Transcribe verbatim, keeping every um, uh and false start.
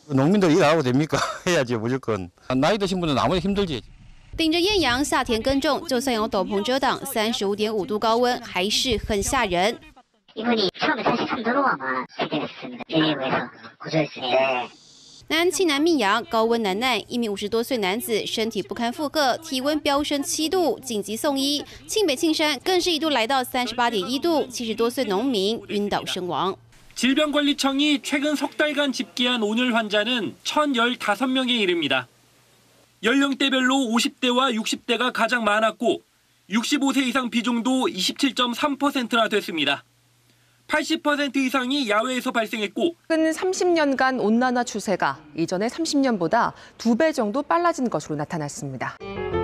농민들 일하고 됩니까? 해야지 무조건. 나이 드신 분은 아무리 힘들지. 顶着艳阳，夏天耕种，就算有斗篷遮挡，三十五点五度高温还是很吓人。 이분이 처음에 사십삼 도로 아마 세팅했습니다. 일부에서 고조했습니다. 南气南密阳，高温难耐，一名五十多岁男子身体不堪负荷，体温飙升七度，紧急送医。庆北庆山更是一度来到三十八点一度，七十多岁农民晕倒身亡。 질병관리청이 최근 석 달간 집계한 온열 환자는 천십오 명에 이릅니다. 연령대별로 오십 대와 육십 대가 가장 많았고 육십오 세 이상 비중도 이십칠 점 삼 퍼센트나 됐습니다. 팔십 퍼센트 이상이 야외에서 발생했고 최근 삼십 년간 온난화 추세가 이전의 삼십 년보다 두 배 정도 빨라진 것으로 나타났습니다.